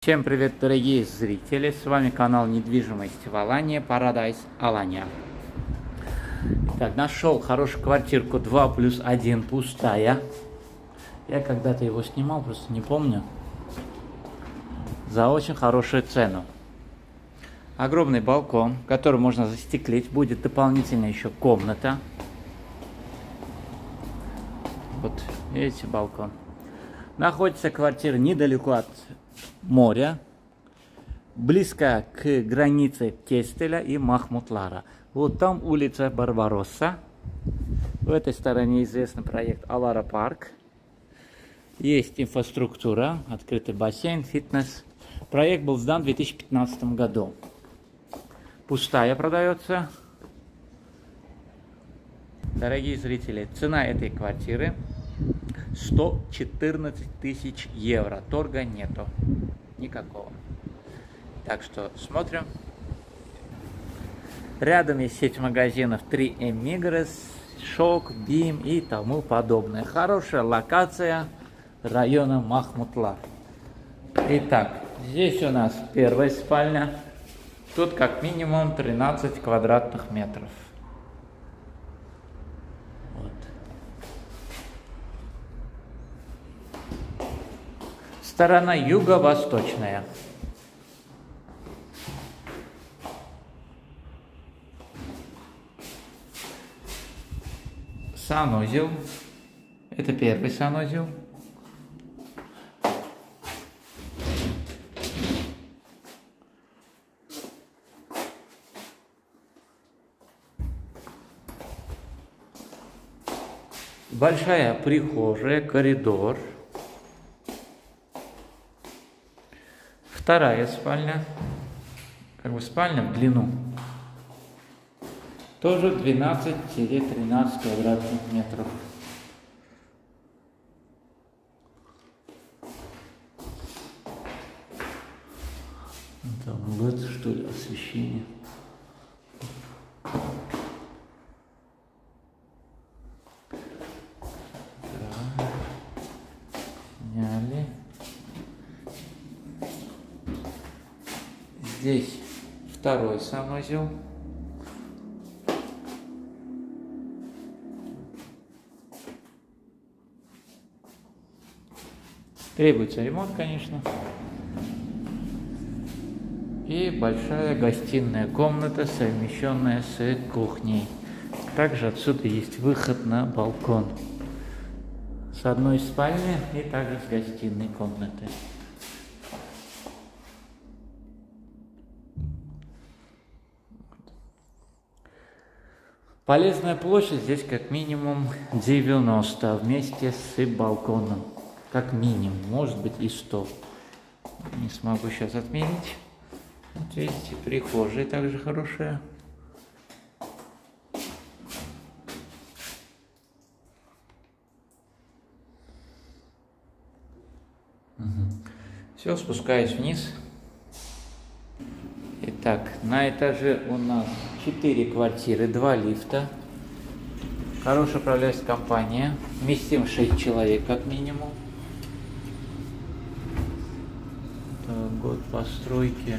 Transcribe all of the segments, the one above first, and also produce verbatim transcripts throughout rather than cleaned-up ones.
Всем привет, дорогие зрители! С вами канал недвижимости в Алании, Paradise Alanya. Так, нашел хорошую квартирку два плюс один, пустая. Я когда-то его снимал, просто не помню. За очень хорошую цену. Огромный балкон, который можно застеклить. Будет дополнительно еще комната. Вот, видите, балкон. Находится квартира недалеко от моря, близко к границе Тестеля и Махмутлара. Вот там улица Барбаросса. В этой стороне известный проект Алара Парк. Есть инфраструктура, открытый бассейн, фитнес. Проект был сдан в две тысячи пятнадцатом году. Пустая продается. Дорогие зрители, цена этой квартиры сто четырнадцать тысяч евро. Торга нету. Никакого. Так что смотрим. Рядом есть сеть магазинов три эм Migros, Шок, Бим и тому подобное. Хорошая локация района Махмутлар. Итак, здесь у нас первая спальня. Тут как минимум тринадцать квадратных метров. Сторона юго-восточная. Санузел. Это первый санузел. Большая прихожая, коридор. Вторая спальня, как бы спальня в длину, тоже двенадцать-тринадцать квадратных метров. Там вот что ли освещение. Да. Сняли. Здесь второй санузел. Требуется ремонт, конечно. И большая гостиная комната, совмещенная с кухней. Также отсюда есть выход на балкон. С одной спальни и также с гостиной комнаты. Полезная площадь здесь как минимум девяносто вместе с балконом. Как минимум, может быть и сто. Не смогу сейчас отметить. Вот видите, прихожая также хорошая. Угу. Все, спускаюсь вниз. Итак, на этаже у нас четыре квартиры, два лифта. Хорошая управляющая компания. Вместим шесть человек как минимум. Это год постройки.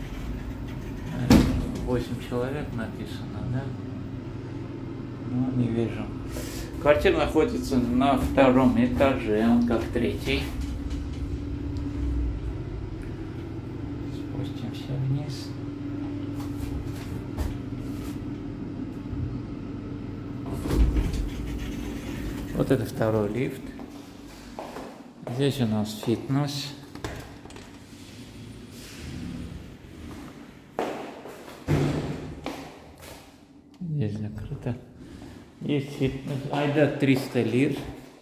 восемь человек написано, да? Ну, не вижу. Квартира находится на втором этаже, он как третий. Спустимся вниз. Вот это второй лифт. Здесь у нас фитнес. Здесь закрыто. Есть фитнес. Айда триста лир.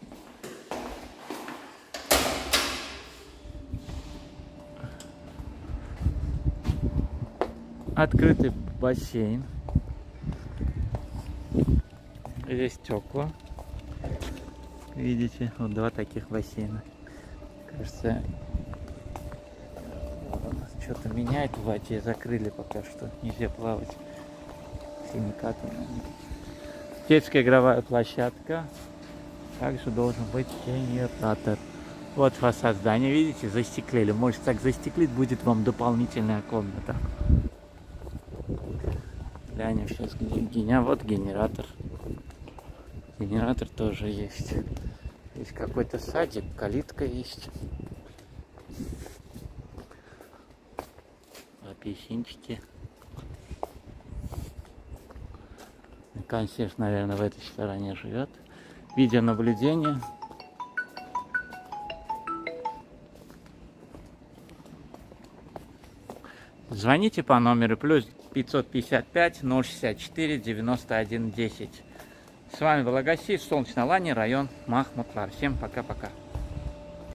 Открытый бассейн. Здесь стекла. Видите, вот два таких бассейна. Кажется, что-то меняет в воде. Закрыли пока что. Нельзя плавать. Химикатами. Детская игровая площадка. Также должен быть генератор. Вот фасад здания, видите, застеклили. Может, так застеклить, будет вам дополнительная комната. Глянем сейчас, где геня. Вот генератор. Генератор тоже есть. Есть какой-то садик, калитка есть. Апельсинчики. Консьерж, наверное, в этой стороне живет. Видеонаблюдение. Звоните по номеру плюс пятьсот пятьдесят пять ноль шестьдесят четыре девяносто один десять. С вами был Агасий, Солнечная Лани, район Махмутлар. Всем пока-пока.